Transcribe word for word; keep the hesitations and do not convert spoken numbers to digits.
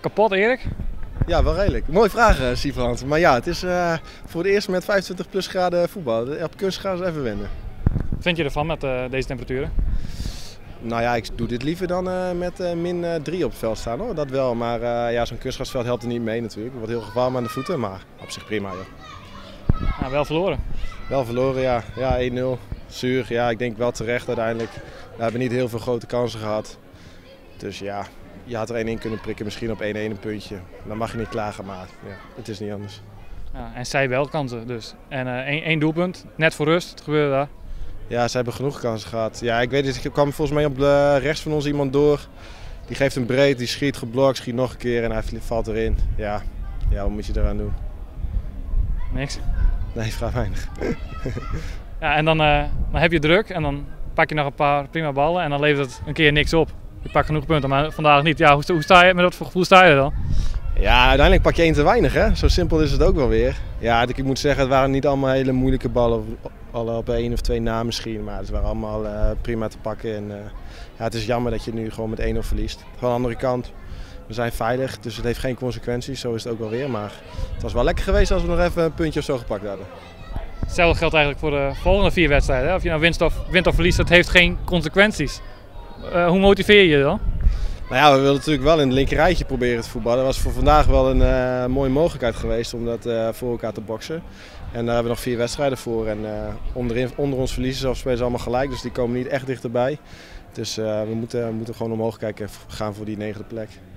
kapot, Erik? Ja, wel redelijk. Mooie vraag, uh, Siebrand. Maar ja, het is uh, voor het eerst met vijfentwintig plus graden voetbal. Op kunstgras even wennen. Wat vind je ervan met uh, deze temperaturen? Nou ja, ik doe dit liever dan uh, met uh, min drie op het veld staan, hoor. Dat wel. Maar uh, ja, zo'n kunstgrasveld helpt er niet mee natuurlijk. Het wordt heel gevaarlijk aan de voeten, maar op zich prima, joh. Nou, wel verloren. Wel verloren, ja. Ja, één nul. Zuur. Ja, ik denk wel terecht uiteindelijk. We hebben niet heel veel grote kansen gehad. Dus ja, je had er één in kunnen prikken, misschien op één één een puntje. Dan mag je niet klagen, maar ja, het is niet anders. Ja, en zij wel kansen dus. En uh, één, één doelpunt, net voor rust. Wat gebeurde daar? Ja, ze hebben genoeg kansen gehad. Ja, ik weet het, er kwam volgens mij op de rechts van ons iemand door. Die geeft hem breed, die schiet geblokt, schiet nog een keer en hij valt erin. Ja, ja, wat moet je eraan doen? Niks? Nee, vrij weinig. Ja, en dan, uh, dan heb je druk en dan pak je nog een paar prima ballen en dan levert het een keer niks op. Je pakt genoeg punten, maar vandaag niet. Ja, hoe, hoe sta je, met wat voor gevoel sta je er dan? Ja, uiteindelijk pak je één te weinig, hè? Zo simpel is het ook wel weer. Ja, ik moet zeggen, het waren niet allemaal hele moeilijke ballen. Alle op één of twee na misschien, maar het waren allemaal uh, prima te pakken. En, uh, ja, het is jammer dat je nu gewoon met één nul verliest. Van de andere kant, we zijn veilig, dus het heeft geen consequenties. Zo is het ook wel weer, maar het was wel lekker geweest als we nog even een puntje of zo gepakt hadden. Hetzelfde geldt eigenlijk voor de volgende vier wedstrijden. Hè? Of je nou winst of, wint of verliest, dat heeft geen consequenties. Uh, hoe motiveer je je dan? Nou ja, we willen natuurlijk wel in het linkerrijtje proberen te voetballen. Dat was voor vandaag wel een uh, mooie mogelijkheid geweest om dat uh, voor elkaar te boksen. En daar hebben we nog vier wedstrijden voor. En uh, onderin, onder ons verliezen of spelen ze allemaal gelijk, dus die komen niet echt dichterbij. Dus uh, we, moeten, we moeten gewoon omhoog kijken en gaan voor die negende plek.